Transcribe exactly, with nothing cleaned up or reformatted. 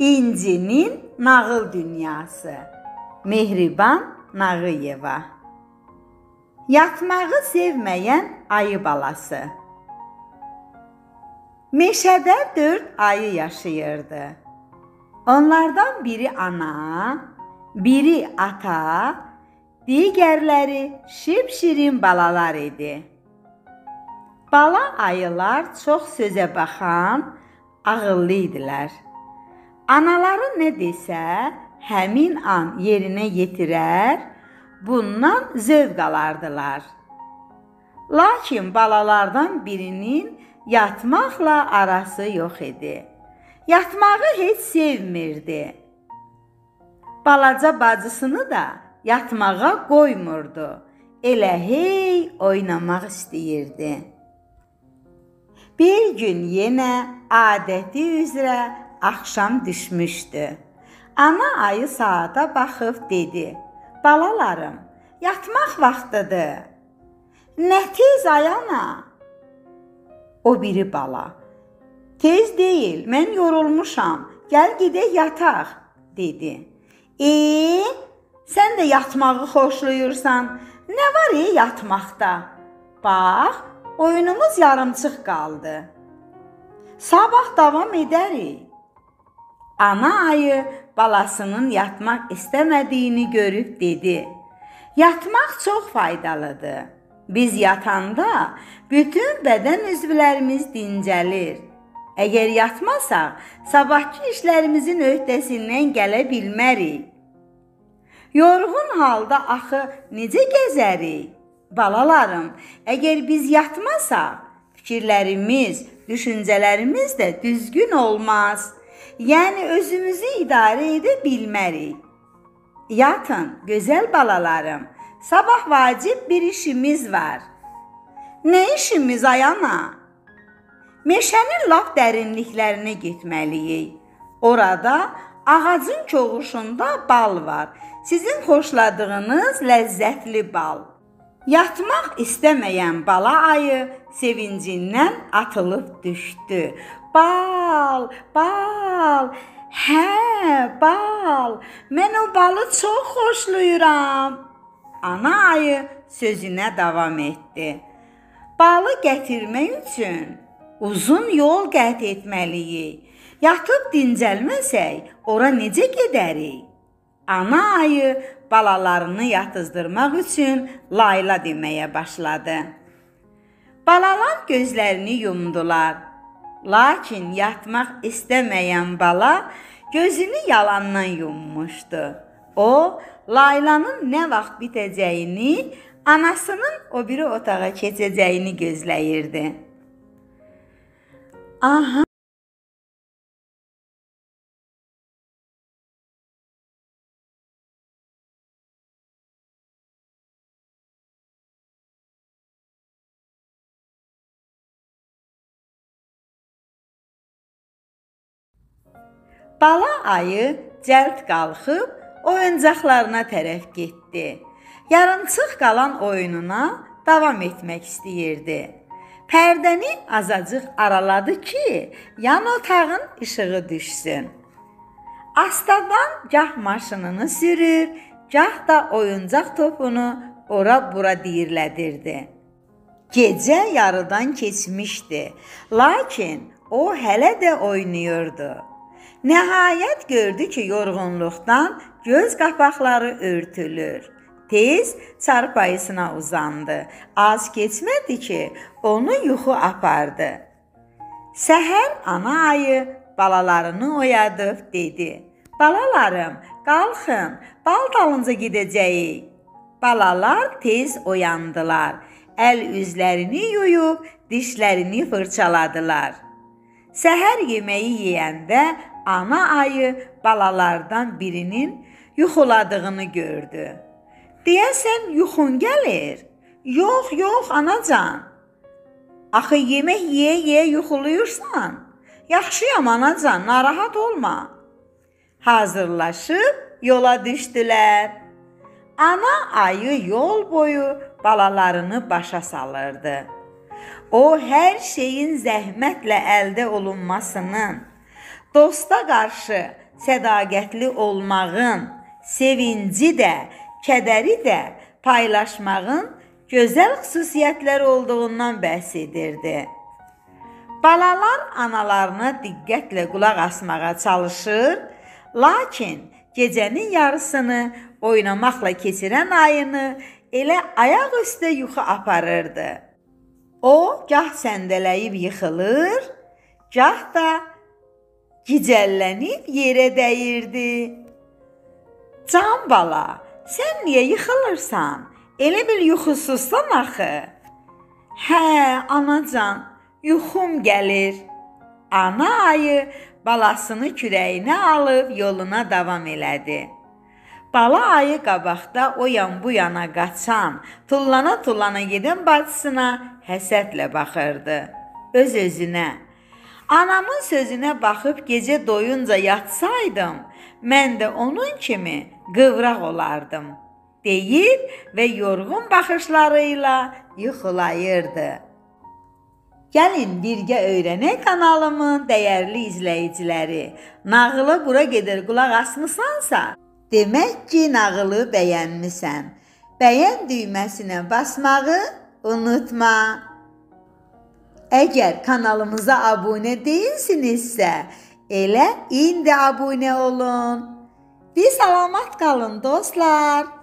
İncinin nağıl dünyası. Mehriban Nağıyeva. Yatmağı sevməyən ayı balası. Meşədə dörd ayı yaşayırdı. Onlardan biri ana, biri ata, digərləri şipşirin balalar idi. Bala ayılar çox sözə baxan, ağıllı idilər. Anaları nə desə, həmin an yerinə yetirər, bundan zövq alardılar. Lakin balalardan birinin yatmaqla arası yox idi. Yatmağı heç sevmirdi. Balaca bacısını da yatmağa qoymurdu. Elə hey oynamaq istəyirdi. Bir gün yenə adəti üzrə axşam düşmüşdü. Ana ayı saata baxıb dedi: "Balalarım, yatmaq vaxtıdır." "Nə tez ay ana?" O biri bala: "Tez deyil, mən yorulmuşam, gəl gedək yataq," dedi. "Eee, sən də yatmağı xoşlayırsan, nə var e yatmaqda? Bax, oyunumuz yarımçıq qaldı. Sabah davam edərik." Ana ayı balasının yatmaq istəmədiyini görüb dedi: "Yatmaq çox faydalıdır. Biz yatanda bütün bədən üzvlərimiz dincəlir. Əgər yatmasaq, sabahki işlərimizin öhdəsindən gələ bilmərik. Yorğun halda axı necə gəzərik? Balalarım, əgər biz yatmasaq, fikirlərimiz, düşüncələrimiz də düzgün olmaz. Yəni özümüzü idarə edə bilmərik. Yatın, gözəl balalarım, sabah vacib bir işimiz var." "Nə işimiz ay ana?" "Meşənin lap dərinliklərinə getməliyik. Orada ağacın koğuşunda bal var. Sizin xoşladığınız ləzzətli bal." Yatmaq istəməyən bala ayı sevincindən atılıb düşdü. "Bal, bal, hə, bal, mən o balı çox xoşlayıram." Ana ayı sözünə davam etdi. "Balı gətirmək üçün uzun yol qət etməliyik. Yatıb dincəlməsək, ora necə gedərik?" Ana ayı balalarını yatızdırmaq üçün layla deməyə başladı. Balalar gözlərini yumdular. Lakin yatmaq istəməyən bala gözünü yalandan yummuşdu. O, laylanın nə vaxt bitəcəyini, anasının o biri otağa keçəcəyini gözləyirdi. Aha! Bala ayı cəld qalxıb oyuncaqlarına tərəf getdi. Yarımçıq qalan oyununa davam etmək istəyirdi. Pərdəni azacıq araladı ki, yan otağın işığı düşsün. Astadan gah maşınını sürür, gah da oyuncaq topunu ora-bura diyirlədirdi. Gecə yarıdan keçmişdi, lakin o hələ də oynayırdı. Nəhayət gördü ki, yorğunluqdan göz qapaqları örtülür. Tez çarpayısına uzandı. Az keçmədi ki, onu yuxu apardı. Səhər ana ayı balalarını oyadıb dedi: "Balalarım, qalxın, bal dalınca gedəcəyik." Balalar tez oyandılar. Əl üzlərini yuyub dişlərini fırçaladılar. Səhər yeməyi yeyəndə ana ayı balalardan birinin yuxuladığını gördü. "Deyəsən yuxun gəlir." "Yox, yox anacan." "Axı yemək yeyə-yeyə yuxuluyursan." "Yaxşıyam anacan, narahat olma." Hazırlaşıb yola düşdülər. Ana ayı yol boyu balalarını başa salırdı. O, hər şeyin zəhmətlə əldə olunmasının, dosta qarşı sədaqətli olmağın, sevinci də, kədəri də paylaşmağın gözəl xüsusiyyətləri olduğundan bəhs edirdi. Balalar analarına diqqətlə qulaq asmağa çalışır, lakin gecənin yarısını oynamaqla keçirən ayını elə ayaq üstə yuxu aparırdı. O, gah səndələyib yıxılır, gah da gicəllənib yerə dəyirdi. Can bala, sən niyə yıxılırsan? Elə bil yuxusuzsan axı. Hə, anacan, yuxum gəlir. Ana ayı balasını kürəyinə alıb yoluna davam elədi. Bala ayı qabaqda o yan bu yana qaçan, tullana-tullana gedən bacısına həsədlə baxırdı. Öz-özünə, anamın sözünə baxıb gecə doyunca yatsaydım, mən də onun kimi qıvraq olardım, deyir və yorğun baxışlarıyla yuxulayırdı. Gəlin birgə öyrənək kanalımın dəyərli izləyiciləri. Nağıla bura qədər qulaq asmısansa, demək ki, nağılı bəyənmisən. Bəyən düyməsinə basmağı unutma. Əgər kanalımıza abunə deyilsinizsə, elə indi abunə olun. Bir salamat qalın dostlar.